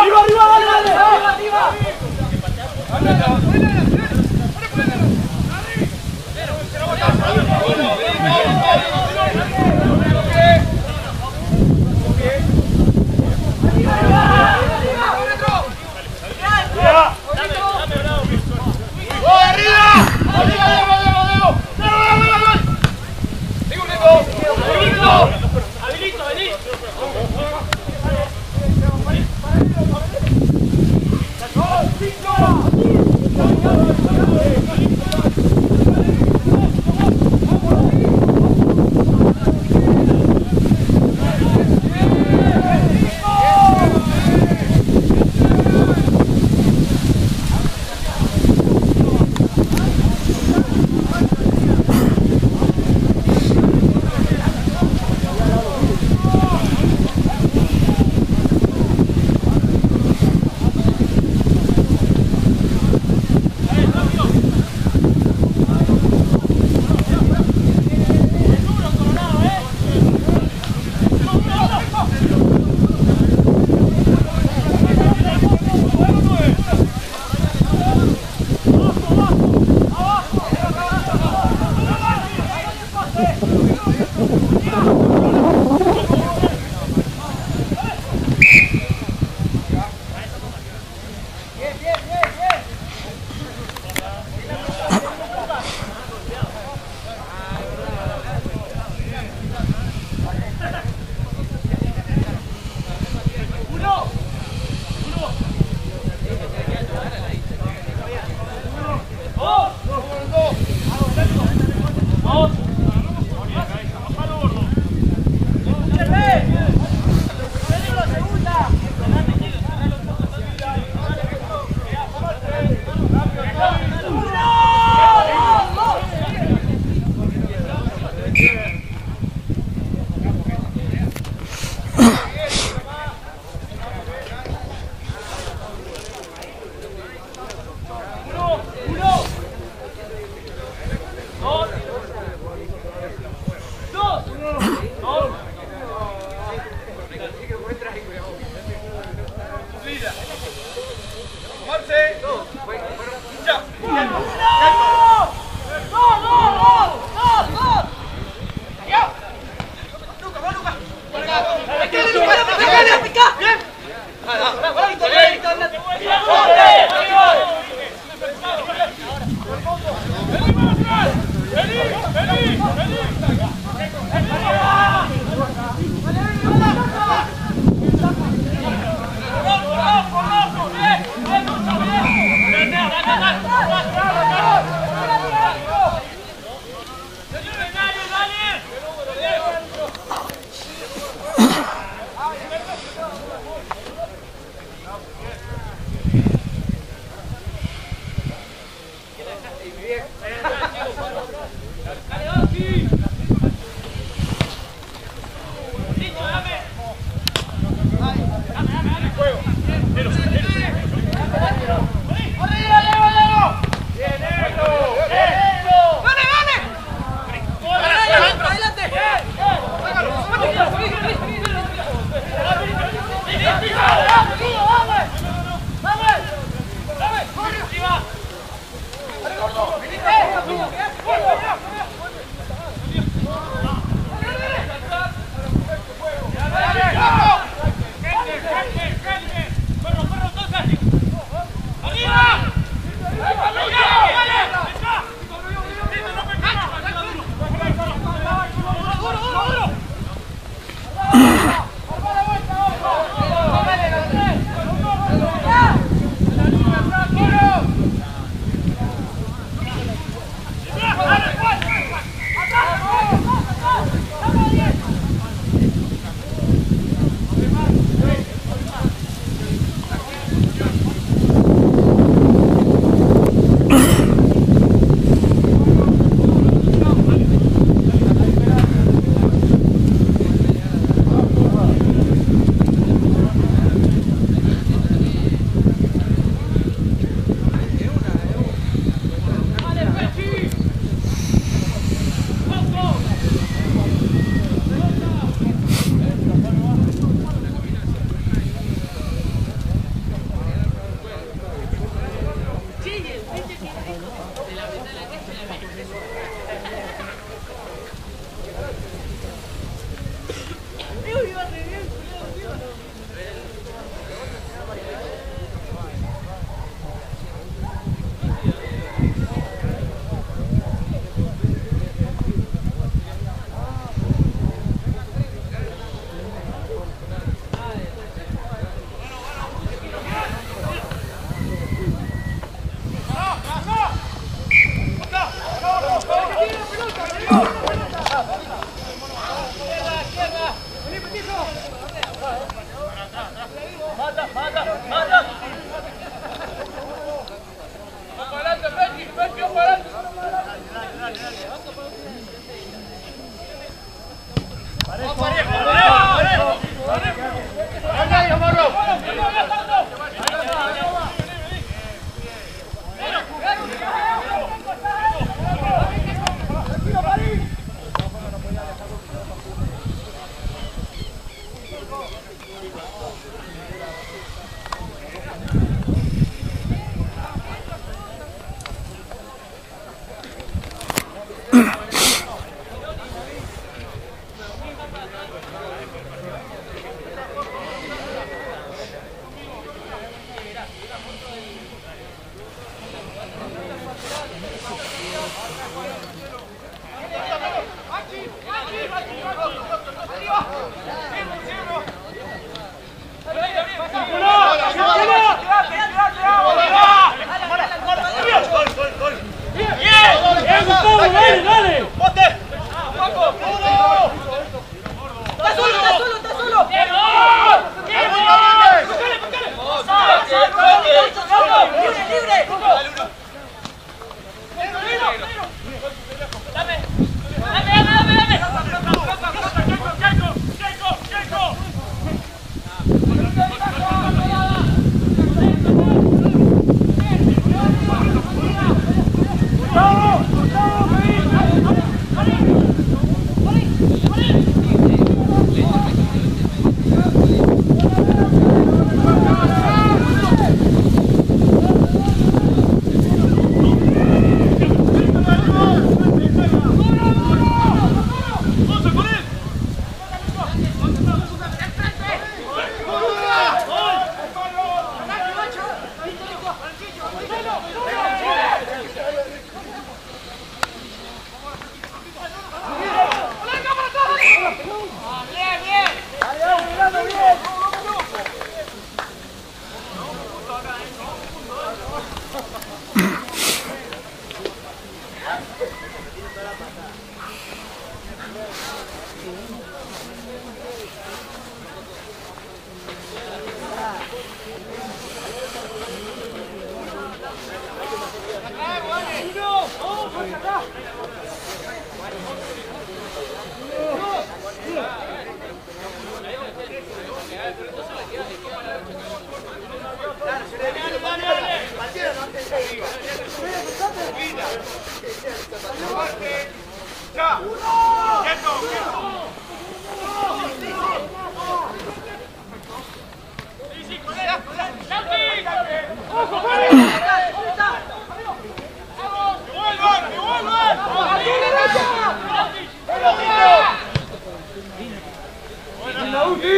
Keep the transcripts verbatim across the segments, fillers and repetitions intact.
arriba, arriba, dale, dale, arriba, arriba.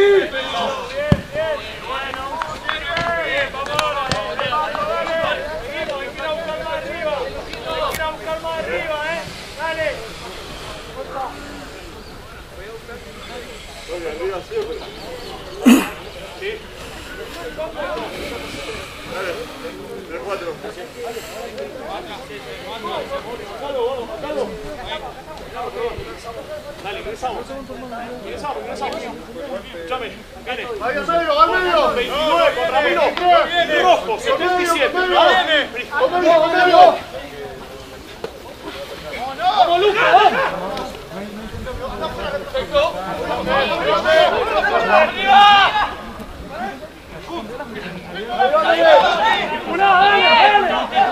Dale, ingresamos. Ingresamos, ingresamos. Escúchame, viene. Ahí al medio, al medio. veintinueve contra Ramiro. Rojo, setenta y siete. Al medio, al medio. ¡Vamos, Lucas! ¡Una, dale, dale!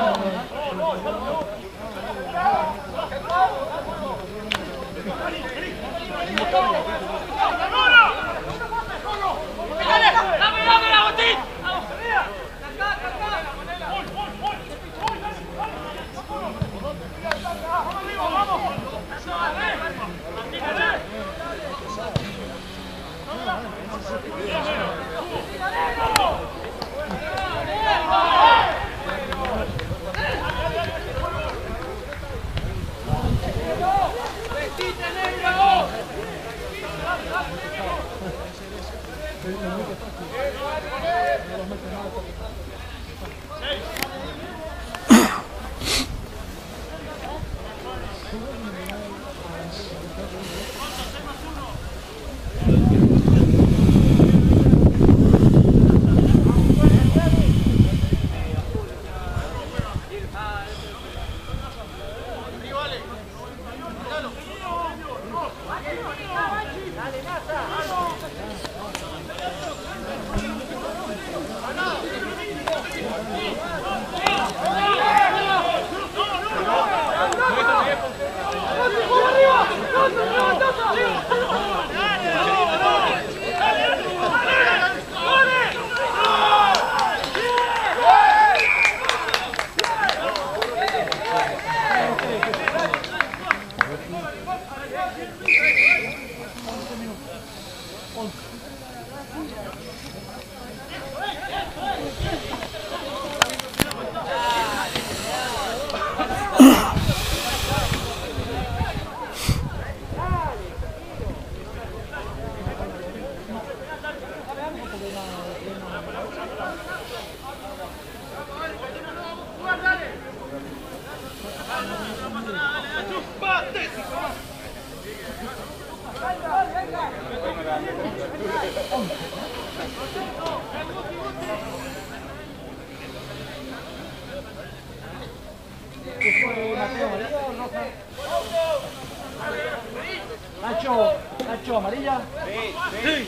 Nacho, Nacho, amarilla. Sí.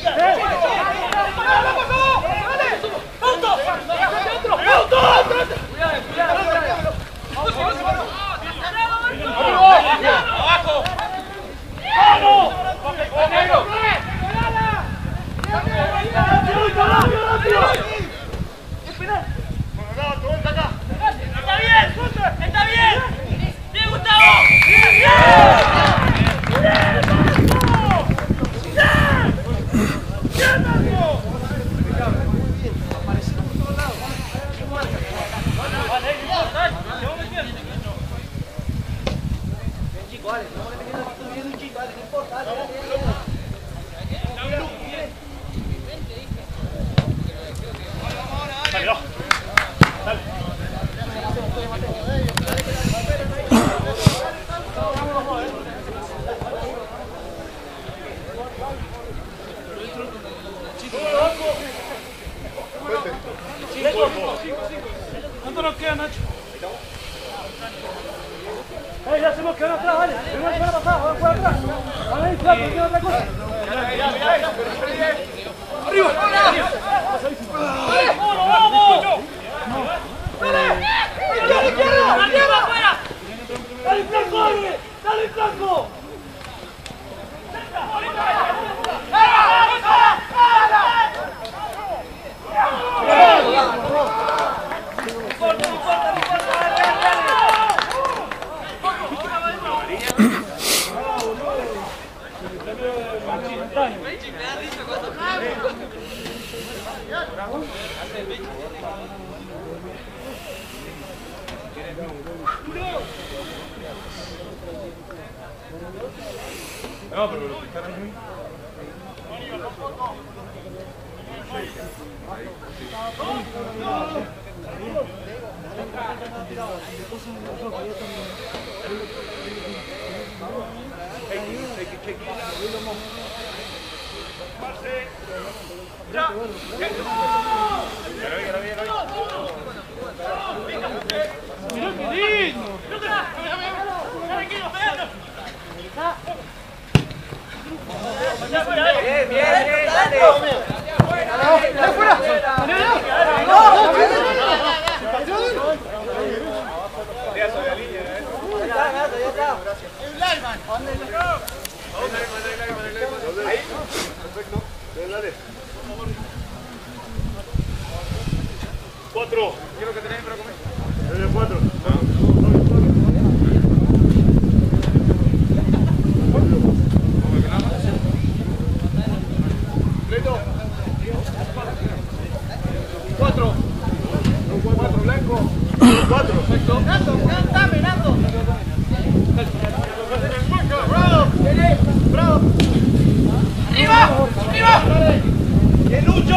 ¿Cuánto nos queda, Nacho? Eh, ya se nos quedó atrás, vale. Primero para pasar, vamos por atrás. Vale, ahí, flaco, ¿tiene otra cosa? ¡Arriba! ¡Vamos, vamos! ¡Dale! ¡Izquierda, izquierda! ¡Arriba, afuera! ¡Dale, flaco, dale! ¡Dale, flaco! No, pero lo que están ahí. Bien, bien, bien, dale. Cuatro. ¿Qué es lo que tenéis para comer? El cuatro. Cuatro. Cuatro blanco. Cuatro. Perfecto. Nando, dame, Nando. Bravo. Bravo. ¡Arriba! ¡Arriba! ¡Que Lucho!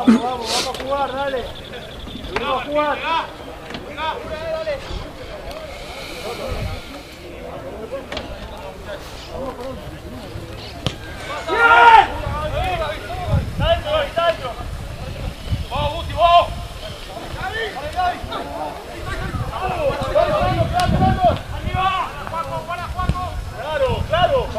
Vamos, vamos, vamos a jugar, dale. Vamos a jugar. ¡Bien! ¡Dentro, dentro! ¡Vamos, Guti, vamos! ¡Arriba! ¡Juaco, para Juaco! ¡Claro, claro!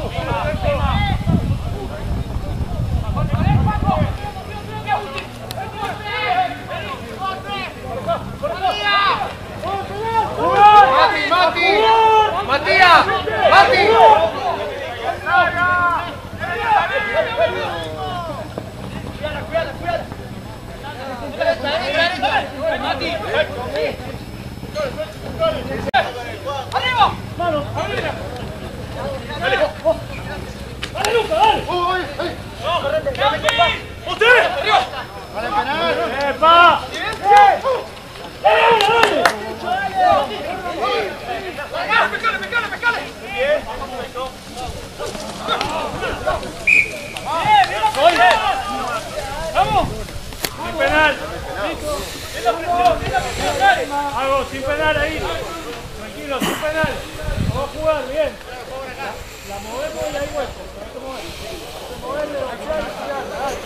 Mati, Mati. Matías, Mati. ¡Arriba! ¡Mano! ¡Arriba! ¡Dale! ¡Dale, Luca, dale! Uy, ay. ¡Usted! Vale, penal. ¡Epa! ¡Dale, dale! ¡Pecale, pecale, pecale! ¡Vamos! Sin penal. Hago sin penal ahí. Tranquilo, sin penal. Vamos a jugar bien. La movemos y hay hueco. Hay que mover. Hay que moverle, bajar y tirarla. Dale.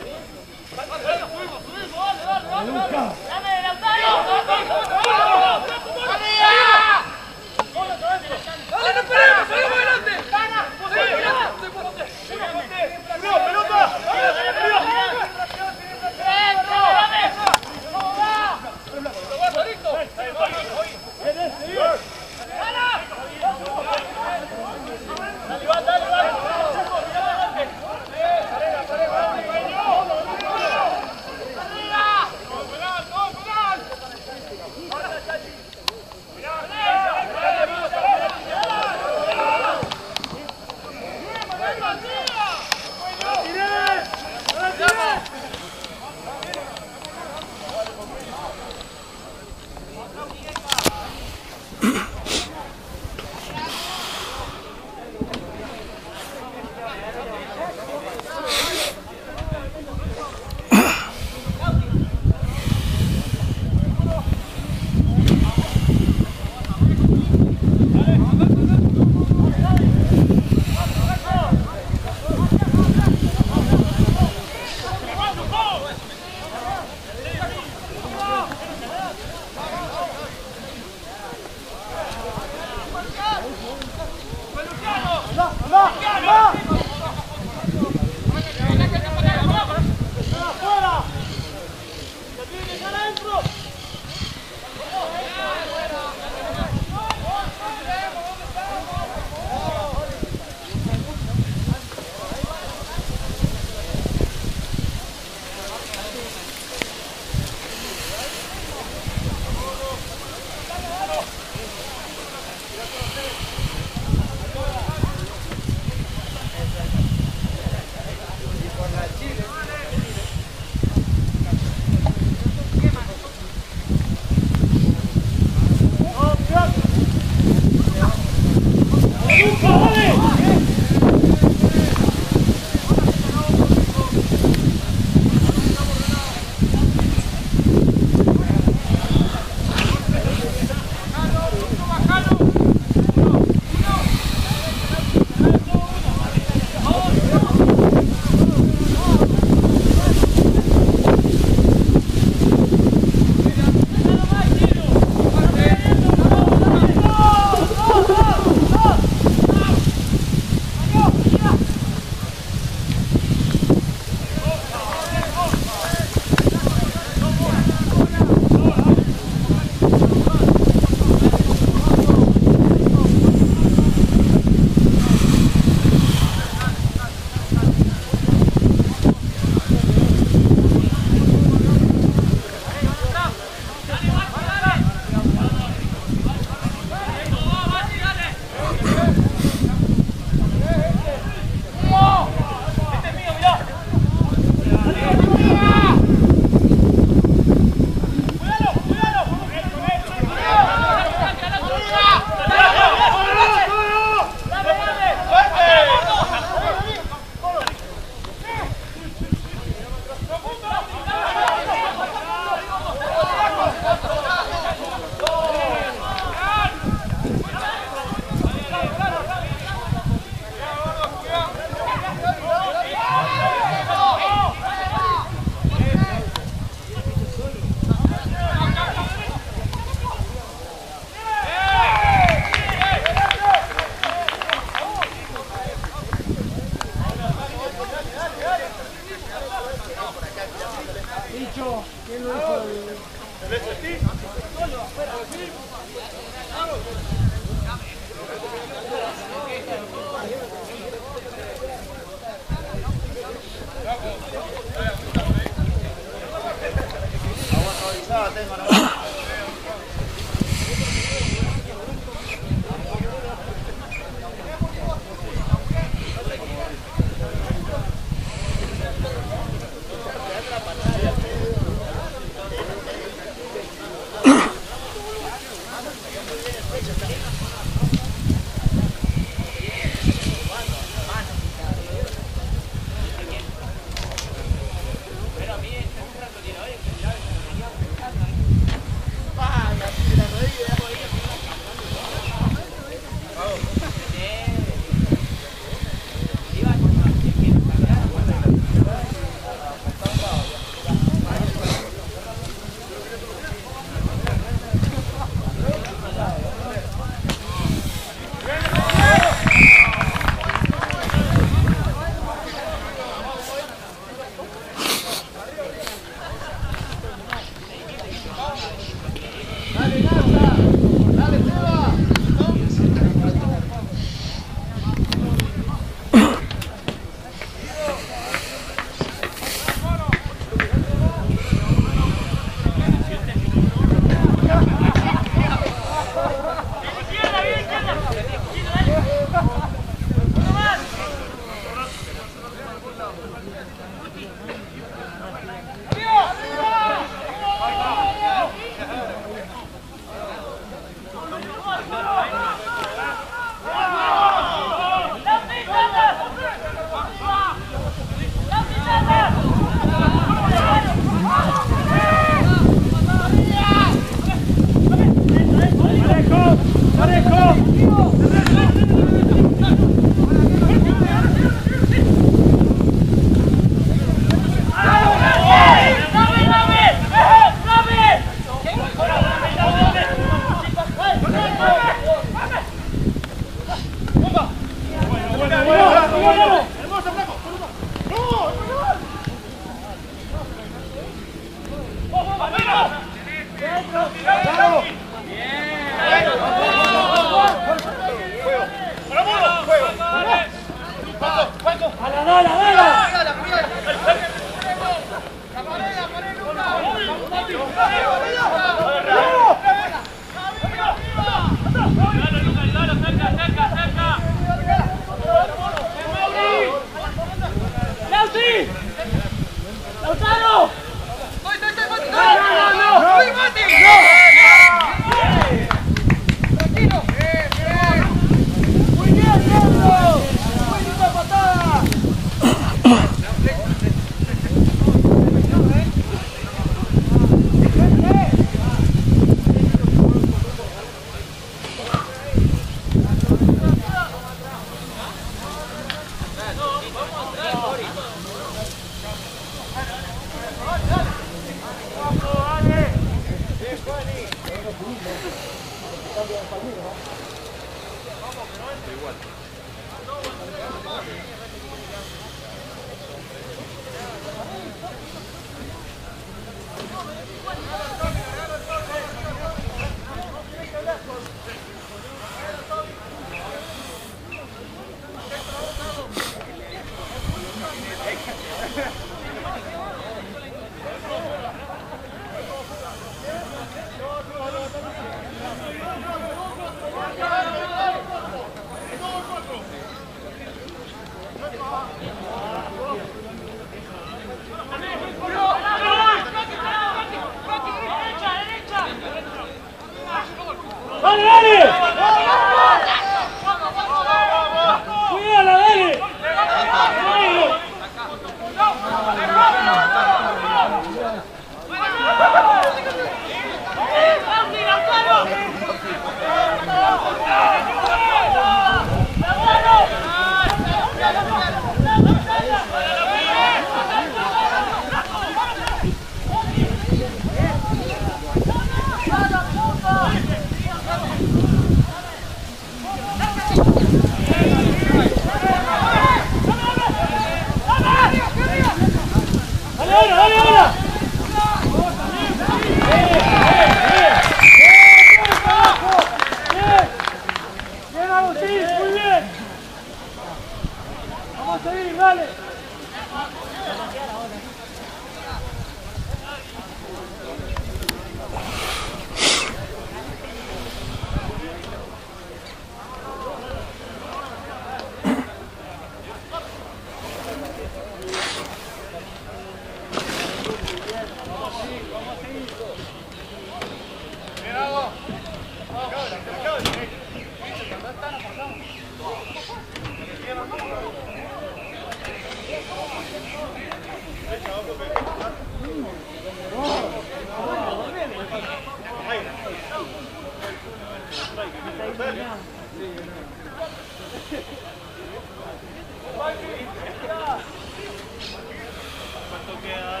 ¿Cuánto quedan?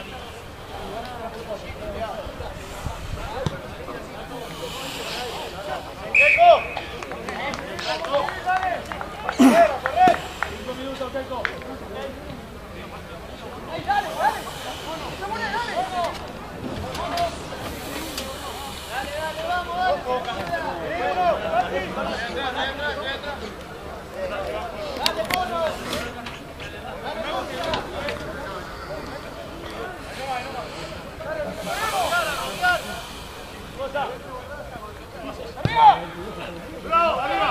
Cinco minutos, Keiko. Ahí, dale, dale. Dale, dale. Dale, dale, vamos, dale. Dale, Bono. ¡Arriba! ¡Bravo, arriba!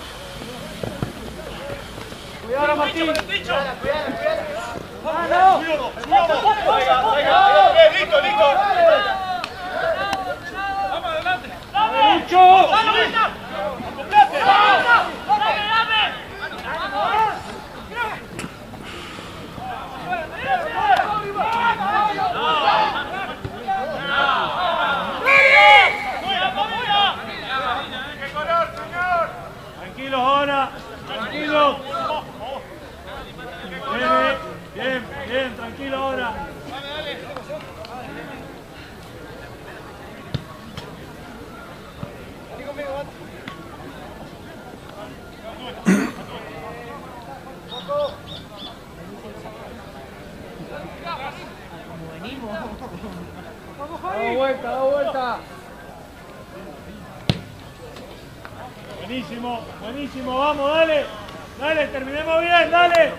Cuidado, Martín. Ah, no. Da vuelta, da vuelta. Buenísimo, buenísimo, vamos, dale. Dale, terminemos bien, dale.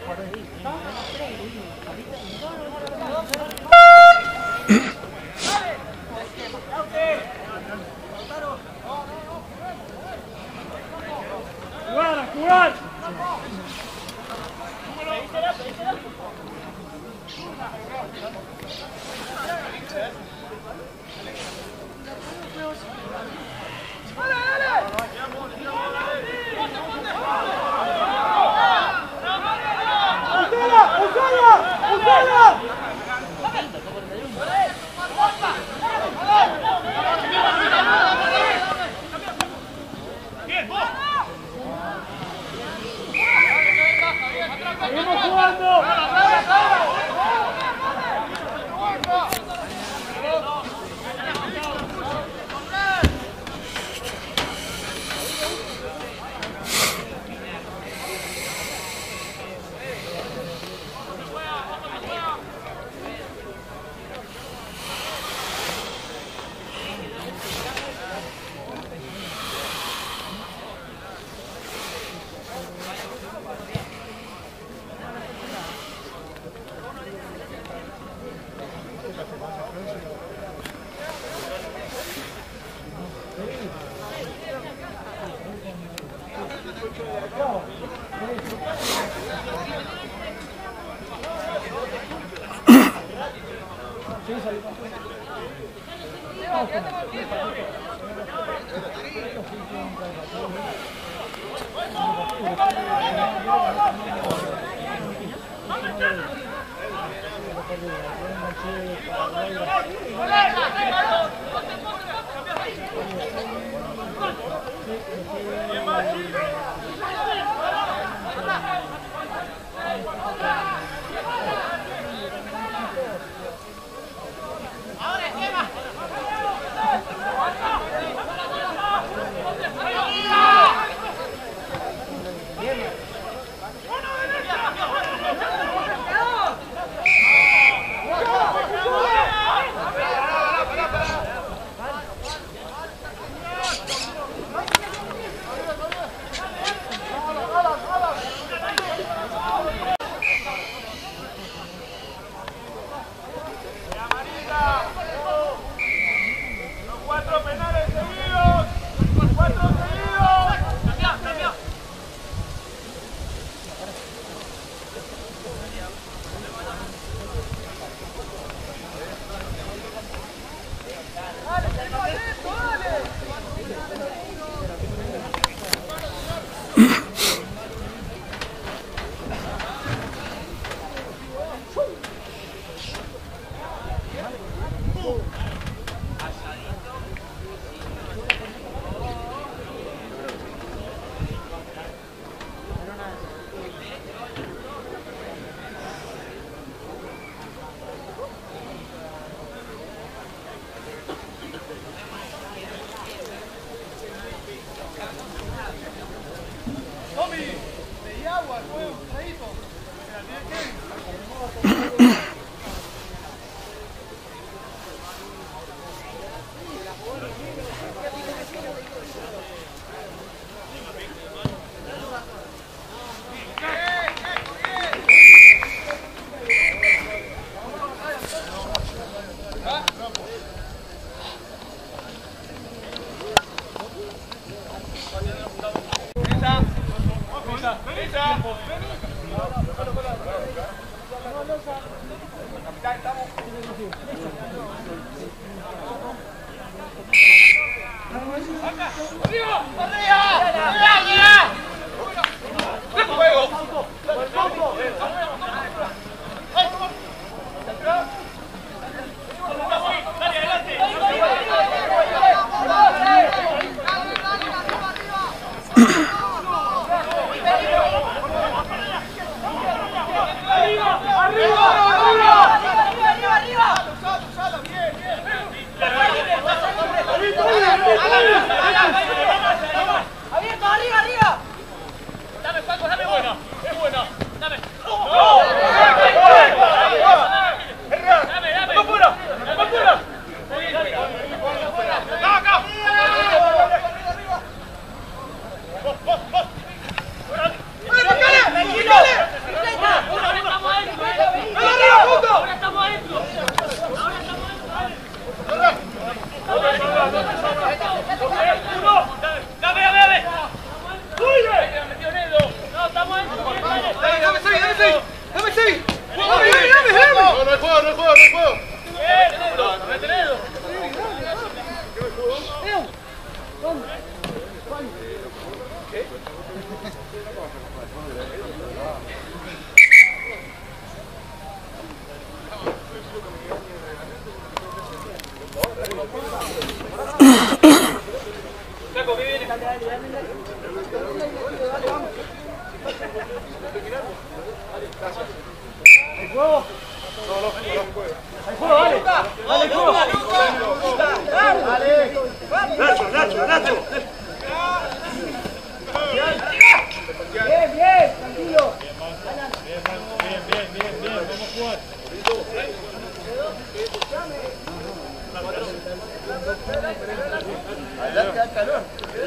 Jugar, a jugar. ¡Usala! ¡Usala! ¡Usala! ¡Seguimos jugando! ¡Abierto, arriba, arriba! ¿Hay juego? No, no, no. ¿Hay juego? Dale. Dale, juego. Nacho, Nacho, Nacho. Bien, bien, tranquilo. Bien, bien, bien, bien, vamos a jugar. Adelante al calor.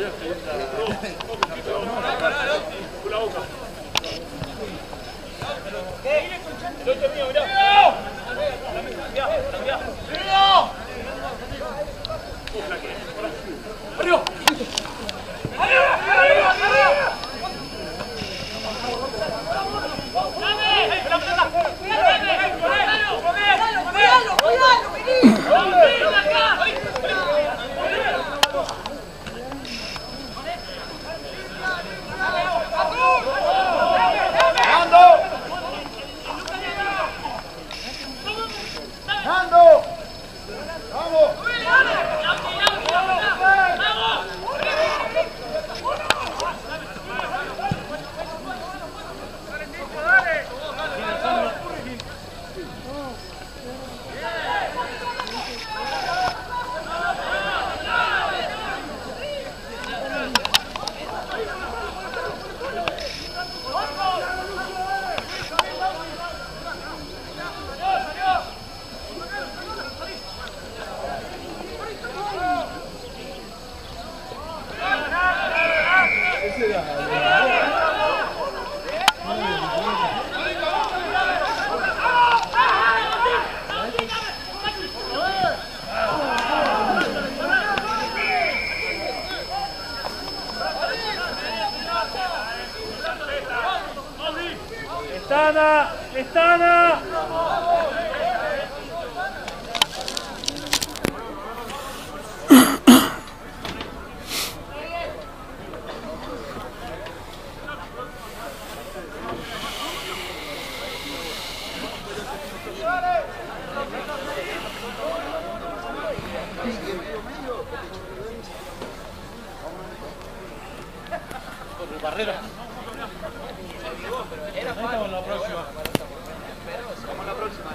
Estana, Estana. Barrera. Era para la próxima. Vamos a la próxima.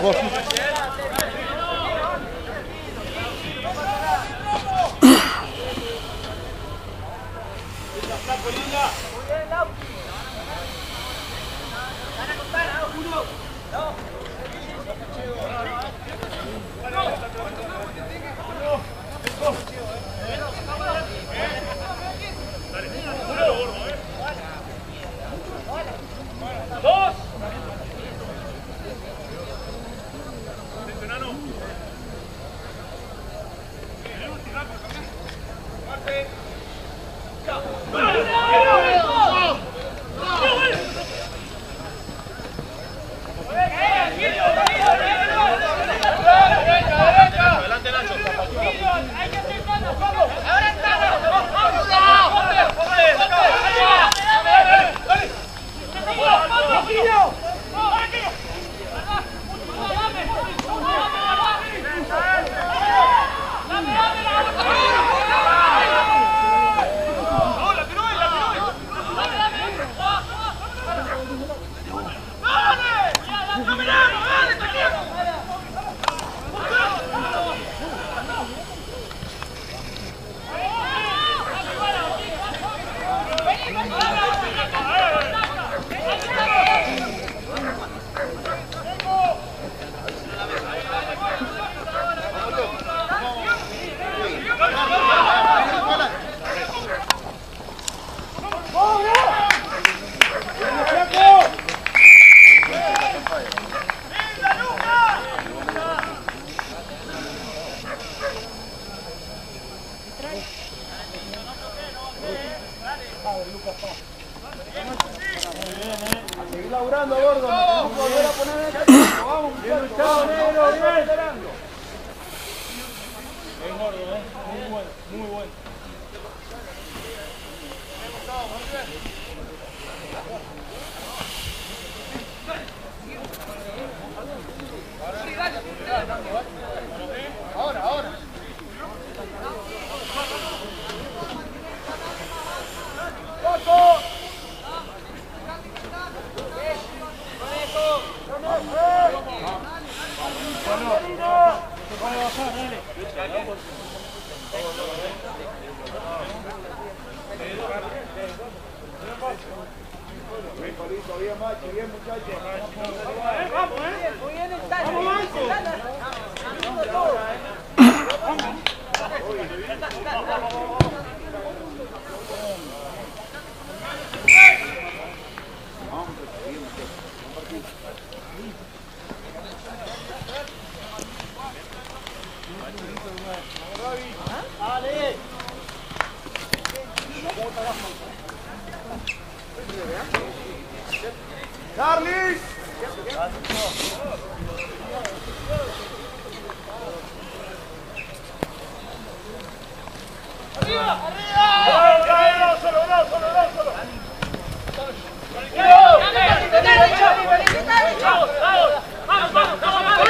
Vos. Dos. Seguir laburando, gordo. Tenemos que volver a poner en el campo. Vamos, muchachos. Vamos, negro, bien. Bien gordo, ¿eh? Muy bueno, muy bueno. Ahora, ahora. ¡Coco! Bien, macho, bien, muchachos. Vamos, ¿eh? Muy bien, está. Vamos, Marco. Dale. Carlis. ¡Arriba! ¡Arriba! ¡Solo, solo, solo, solo! ¡Vamos, vamos, vamos!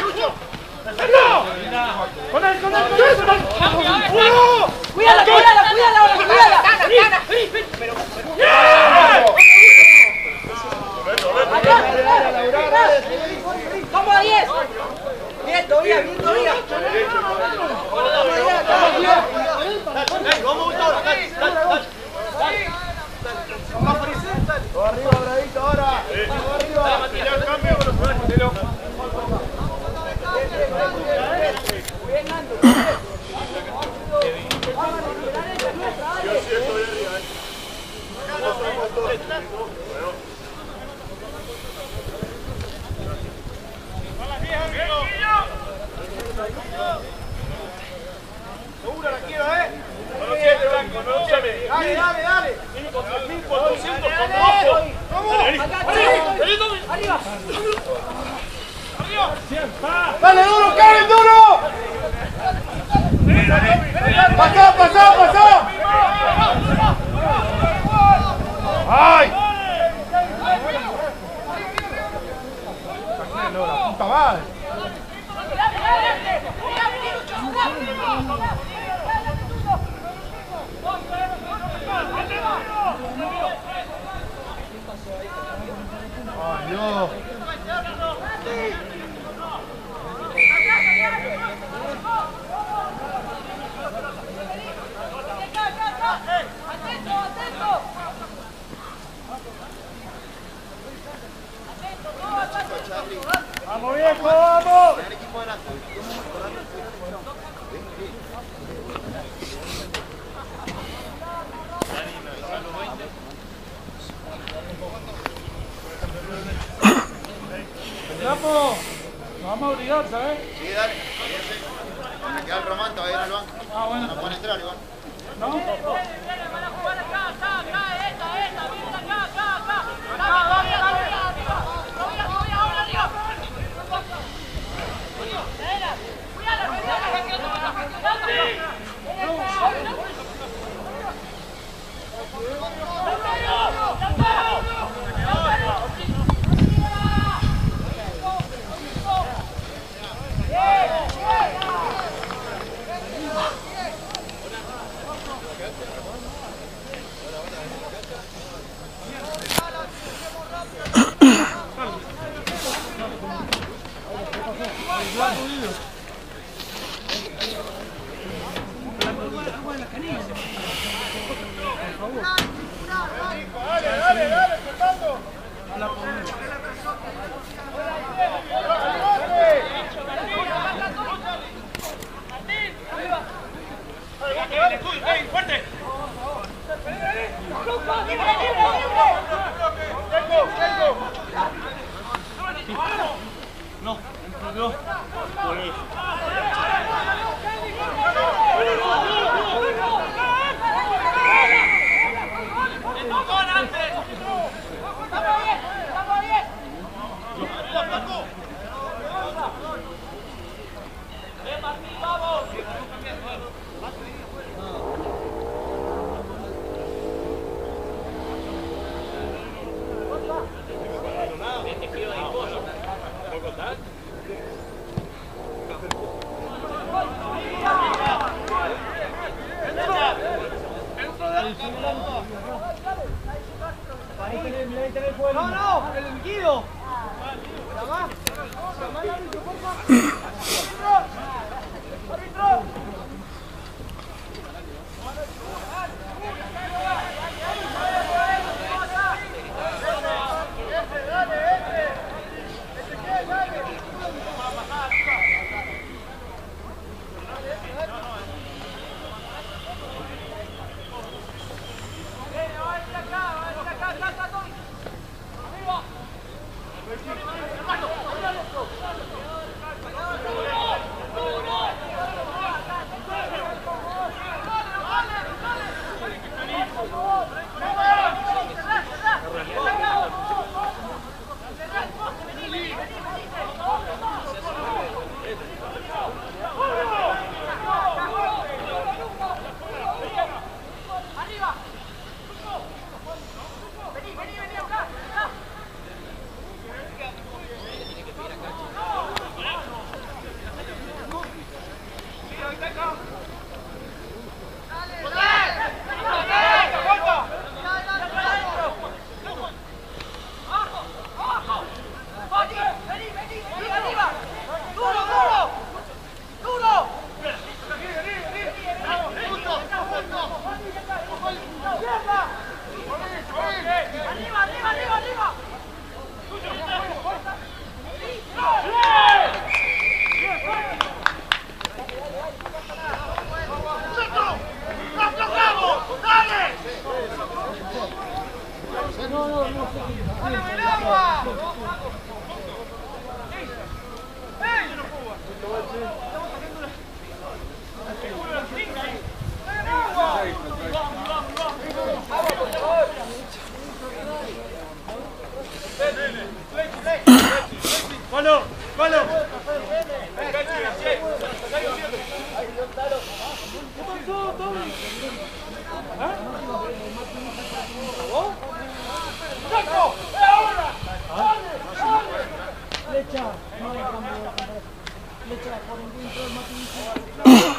¡Con él, con él, con él! ¡Cuídala, cuídala, cuídala, cuídala! ¡Vamos a diez! Bien, todavía, bien, todavía. Vamos ahora, dale, dale, dale. Vamos arriba, Bradito, ahora. Vamos arriba. Ya el cambio, pero suéltelo. Bien, Nando. Yo sí estoy arriba, eh. No somos dos. Segura la quiero, eh. No lo siente, Blanco, no lo llame. Dale, dale, dale. Con tres mil cuatrocientos, con rojo. Vamos. Arriba. ¡Dale, duro, Karen, duro! ¡Pasá, pasá, pasá! ¡Ay! ¡No, la puta madre! ¡Ay, Dios! ¡Vamos viejo, vamos! El equipo adelante. Trapo, nos vamos a obligar, ¿sabes? Sí, dale. Me queda el Román, todavía en el banco. Ah, bueno. No pueden entrar, igual. ¿No? Dale, dale, dale, soltando. ¡Fuerte! No, no. Por eso. No, no, el Guido. ¡Palo! ¡Palo! Flecha, no hay cambio de cámara. Flecha por encuentro del Mati.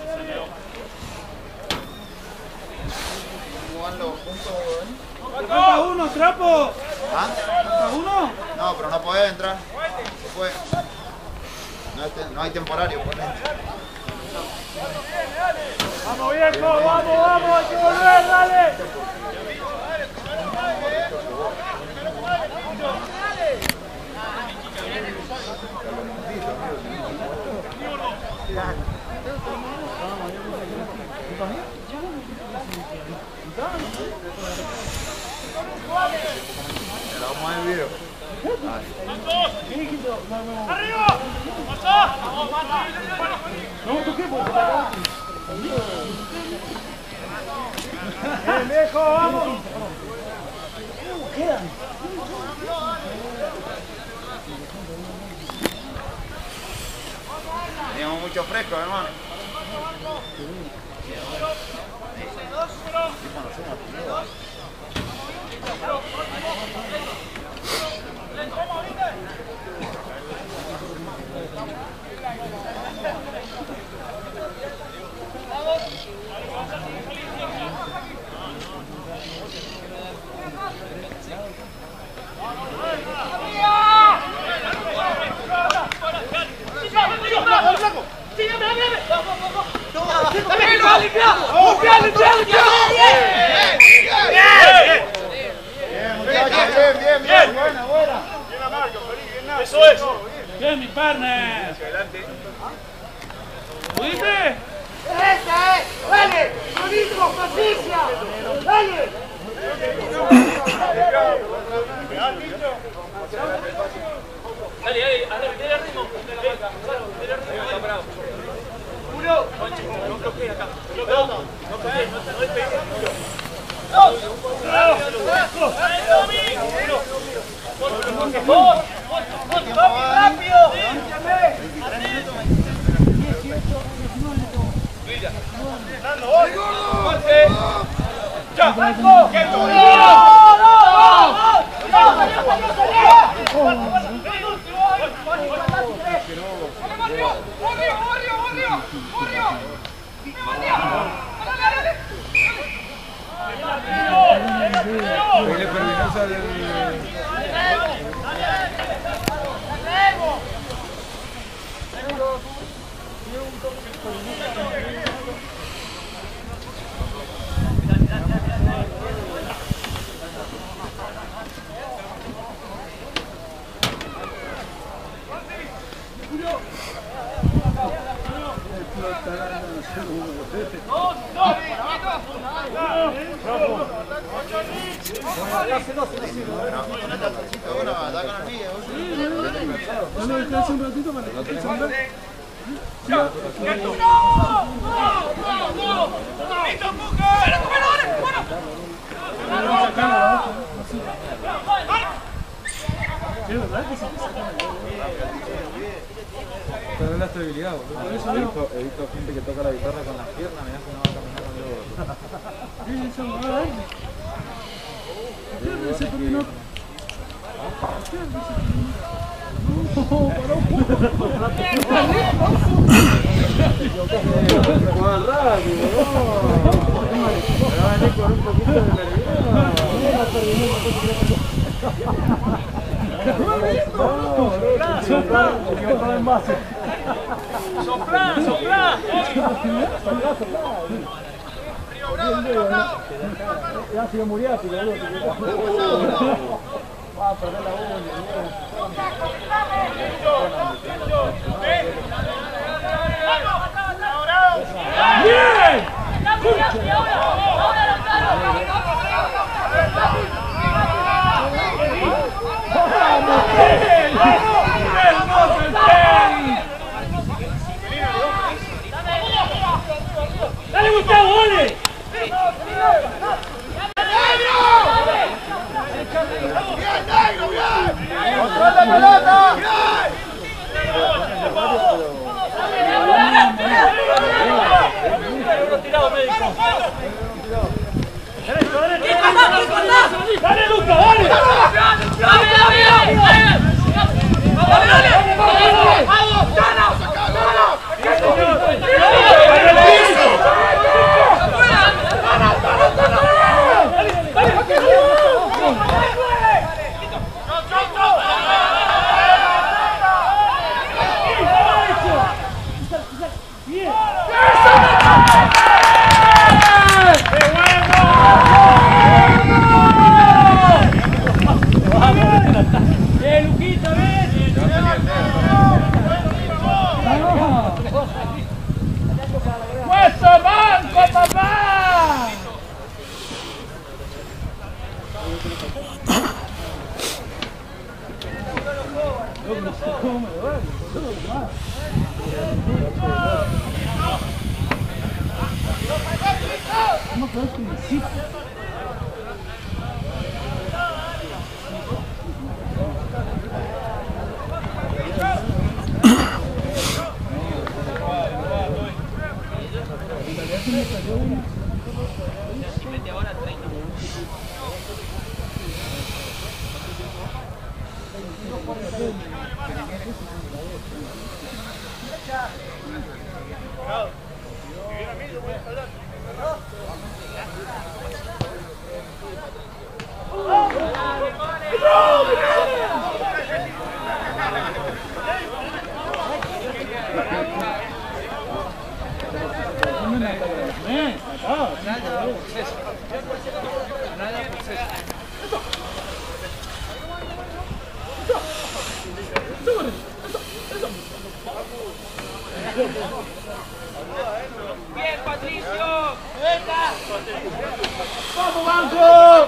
Jugando juntos, ¿eh? ¡Falta uno, Trapo! ¿Ah? ¿Falta uno? No, pero no podés entrar. No puede. No, hay te- no hay temporario, pues. ¡Vamos viejo! ¡Vamos, vamos! ¡Hay que volver, dale! Vamos a ver el video. ¡Arriba! ¡Pasá! ¡Vamos tu equipo! ¡Bien, viejo! ¡Vamos! Quedan. Teníamos mucho fresco, hermano. Bien, bien, bien, buena, buena. Bien la marca, bien nada. Eso es. Bien, mi partner. Adelante. ¿Pudiste? ¡Esa es! ¡Dale! ¡Bonito, Patricia! ¡Dale! Dale, dale, dale el ritmo. Dale el ritmo, está bravo. Uno. No bloquees acá. No bloquees, no bloquees, no despegues. Dos. ¡Rápido! ¡Ya! ¡Qué Pero la estabilidad, por eso he visto, he visto gente que toca la guitarra con las piernas, me hace no va a caminar con el ¿Qué es eso? ¿No? ¿Qué es eso? ¿No? Juan rápido, no. Me va a venir con un poquito de nervioso. Soplá, soplá en base. ¡Soplá, soplá! Soplá, soplá. Ya sigue Muriati, boludo. Va a perder la ¡Bien! ¡Hermoso el tenis! ¡Dale, Gustavo, dale! ¡Controla la pelota! ¡Dale, Luca, dale! no sé cómo me duele, boludo, más. ¿Cómo fue el principio? Bien, Patricio. ¡Vamos, Banco!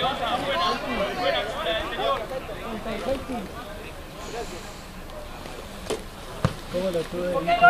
¿Cómo lo tuve?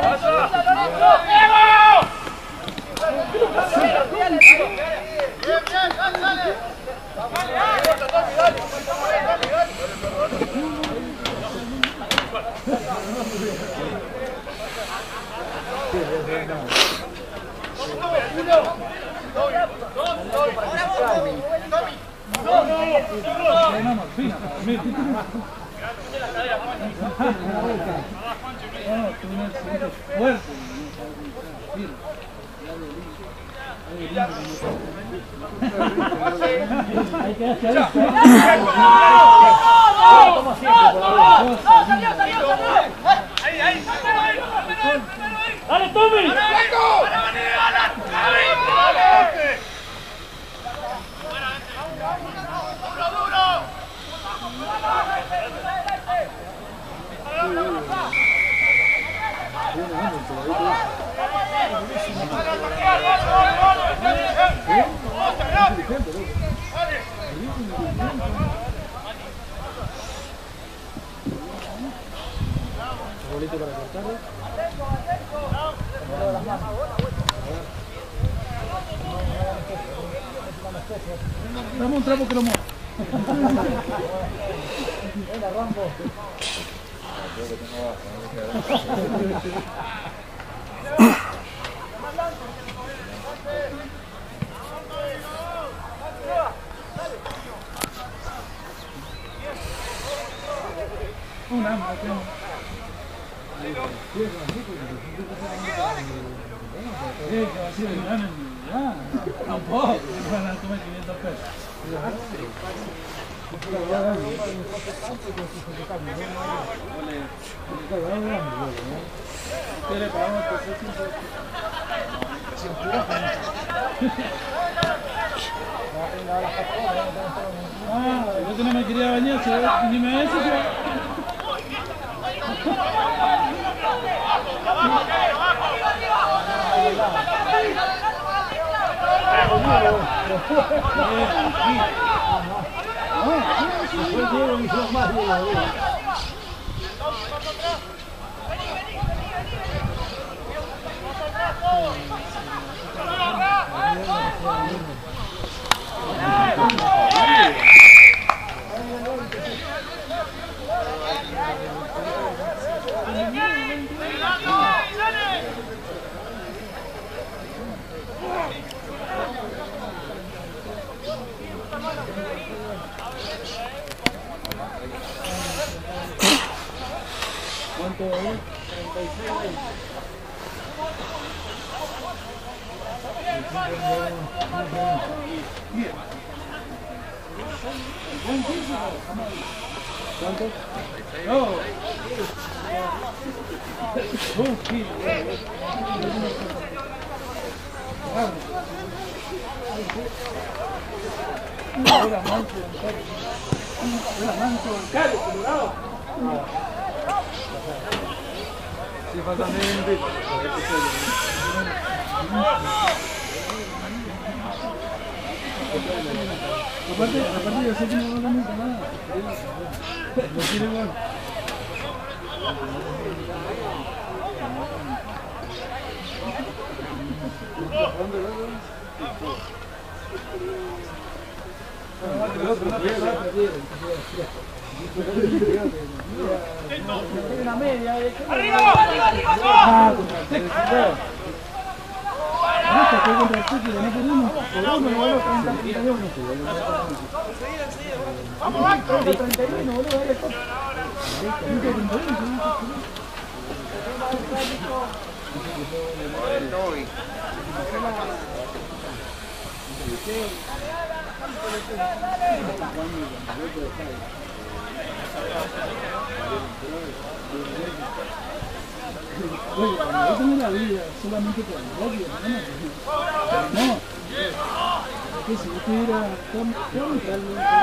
Hay que hacer eso. ¡Dale, Tommy! Bolito para cortarlo. Dame un trapo que lo mueva. Venga, Rambo. Un hambre tengo. Eh, que va a ser el gran ya. Tampoco, van a comer quinientos pesos. ¿Qué le pagamos por ser cinco? Ah, yo que no me quería bañar, ni me eso. ¿Cuánto es? treinta y seis. ¿Cuánto? No. Un kilo. Era manso, era manso, caro, colorado. Si falta gente. Aparte, aparte yo sé que no va a nunca nada. No quiere igual. Una media. ¡Arriba! ¡Arriba! ¡Arriba! Ah, contra el Texas. No, se fue contra el Texas, no por uno. Por uno, boludo, treinta a treinta y uno. Vamos, banco. treinta y uno, boludo, dale. treinta y uno. Oye, cuando yo tengo la vida solamente por el radio, no, no, que si yo tuviera contra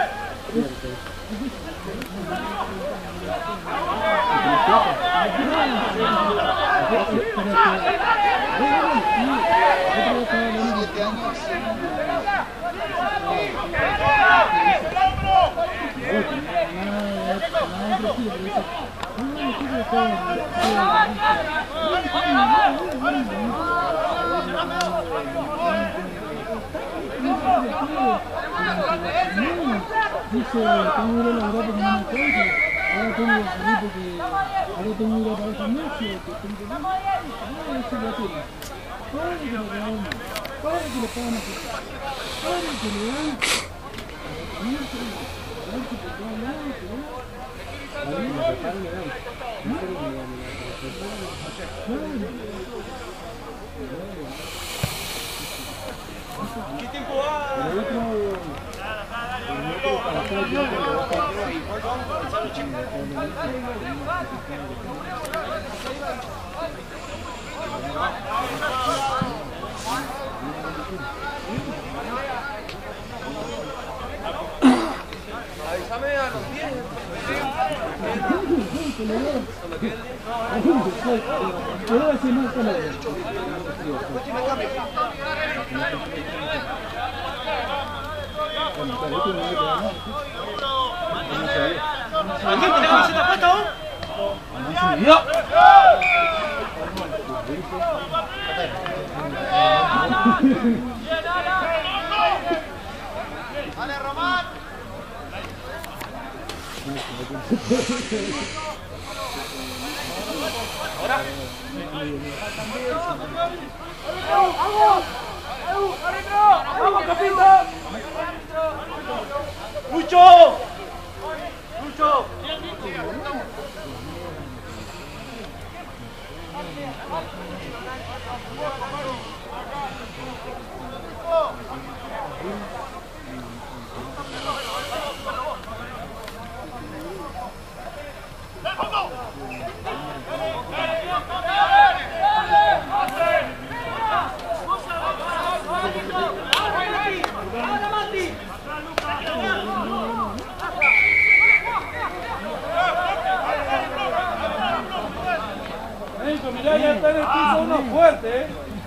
dice, tengo que ir a la Europa con una cosa, ahora tengo que salir porque ahora tengo que ir a para el gimnasio, que tengo que ir, ah, eso es la tela. Todo lo que le pagan, todo lo que le pagan a pesar, todo lo que le dan, a mí se le dan que por todos lados, que van, a mí me dejaron de dar, no sé cómo me van a dar, ¿Qué tiempo va? el otro... Avísame a los diez. Puedo decir más con él. ¿A quién tenés camiseta puesta vos? ¡No! ¡Dale, Román! Ahora. ¡Vamos! ¡Vamos, capitán! ¡Lucho! ¡Lucho! Mirá, ya está en el piso uno fuerte, ¿eh?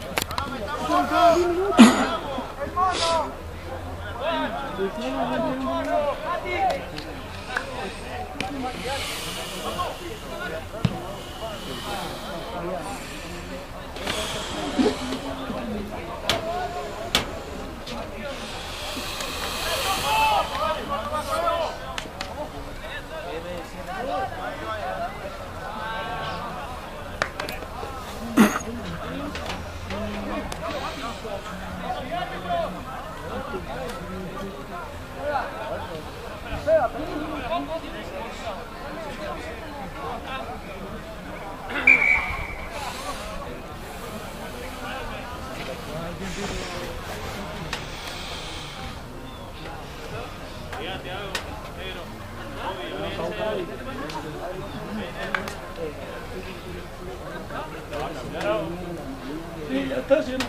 Sí, ya está haciendo.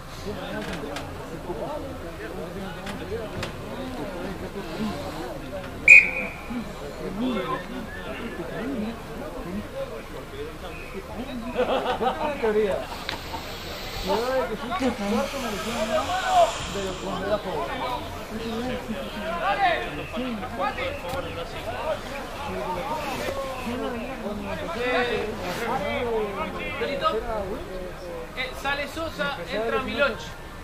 Teoría. Yo de que sí que es cuarto me decían de lo cuando era joven. ¡Dale! Eh, Perito, eh, sale Sosa, entra Miloch.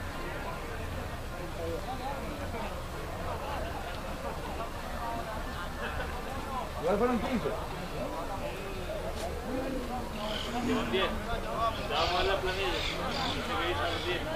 Igual fueron quince. Llevan diez. Le vamos a dar la planilla. Dice que hizo los diez.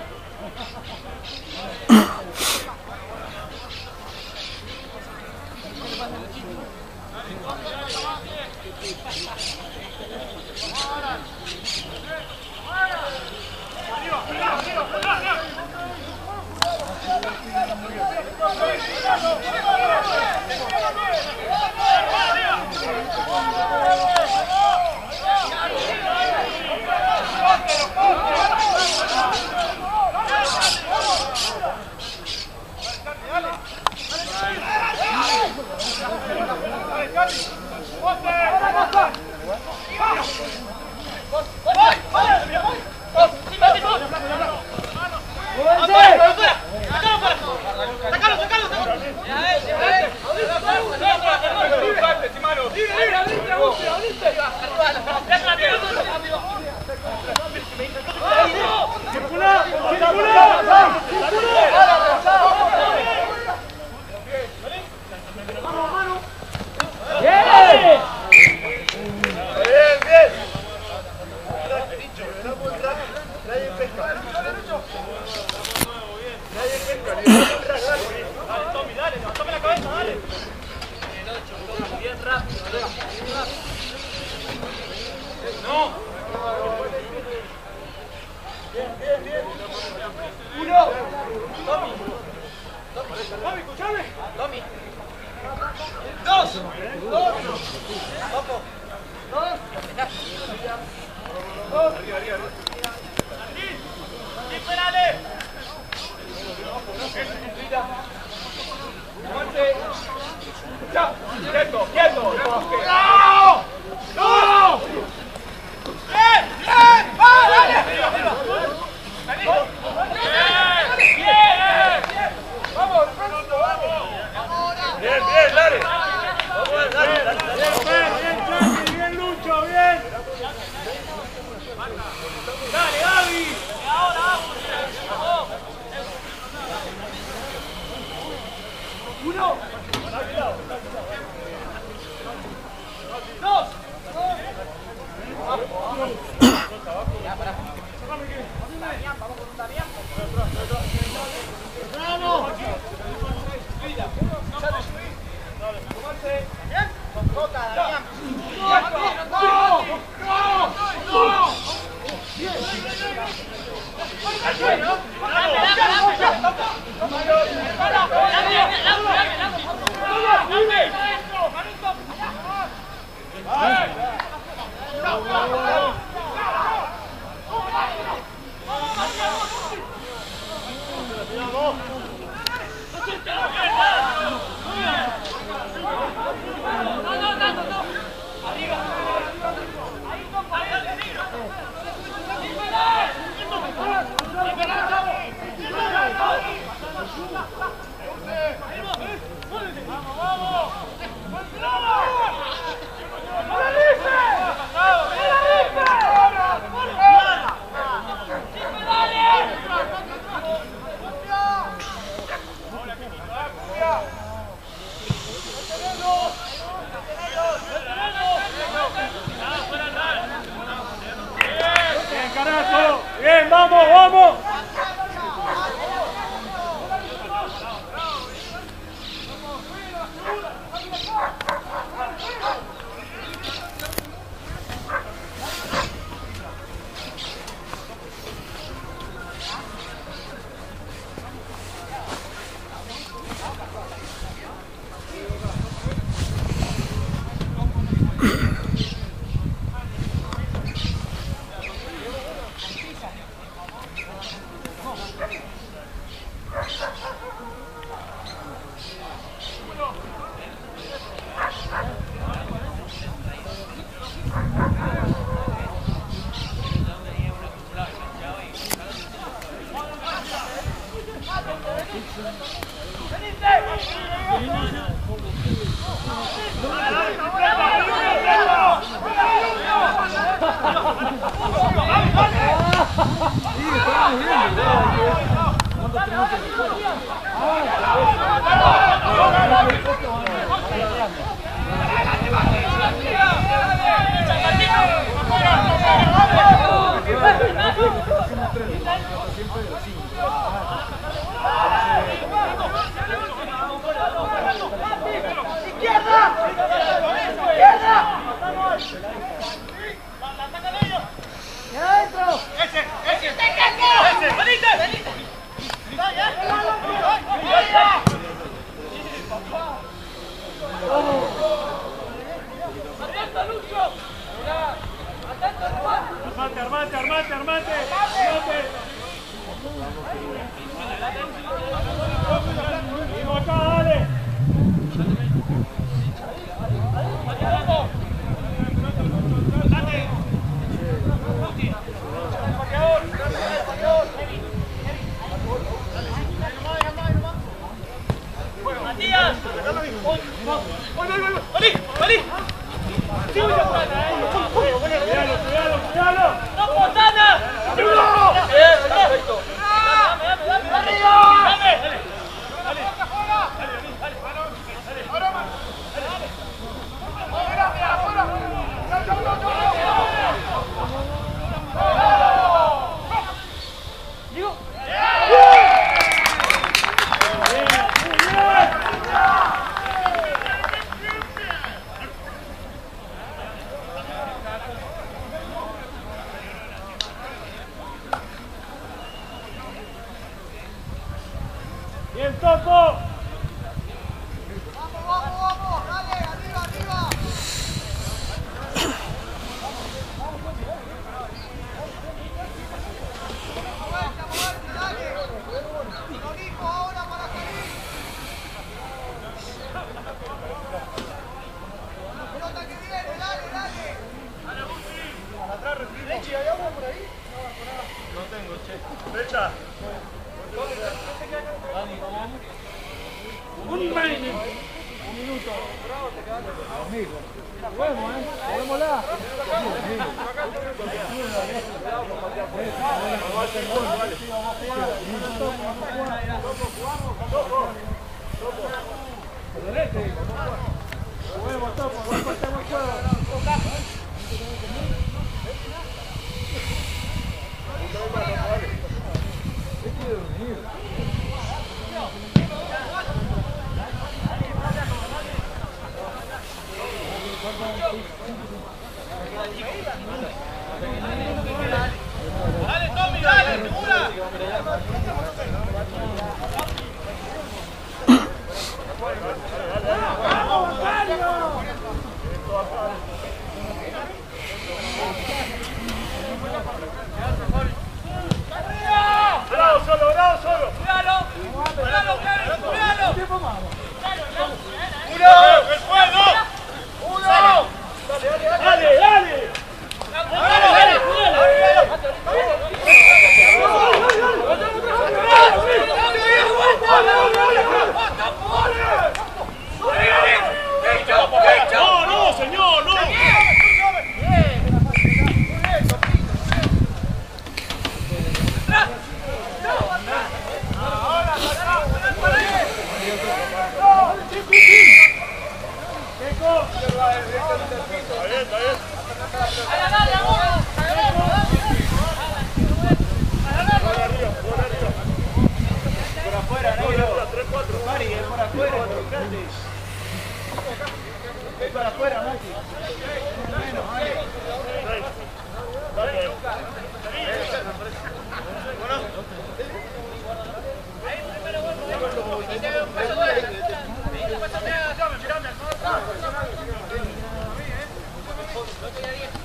¡Arriba! Armate, armate, armate, armate, armate. Vamos acá, dale. Matías. ¡Vení! ¡Vení! Cuidalo, cuidalo, cuidalo. ¡No, Fontana! ¡Ayudo! ¡Perfecto! ¡Dame, dame, dame! ¡Arriba! ¡Dame! Bien, Topo. Vamos, vamos, vamos, dale, arriba, arriba. Muerte, muerte, dale. Lo dijo ahora para salir. Pelota que viene, dale, dale. Leche, ¿hay agua por ahí? No tengo, che. Fecha. Un minuto. Un minuto. Podemos, ¿eh? Podémosla. Podemos, Topo, no cortemos el juego. ¡Dale, Tommy, dale! ¡Segura! Bravo solo, bravo solo. ¡Cuidado! ¡Cuidado, Karen! ¡Cuidado! Uno, el juego. Uno. Dale, dale. No, no, señor, no. Está bien, está bien. Por afuera, negro. tres cuatro. Mari, es por afuera, grande. Es para afuera, Mati. Menos, vale. Dale. ¡Vamos!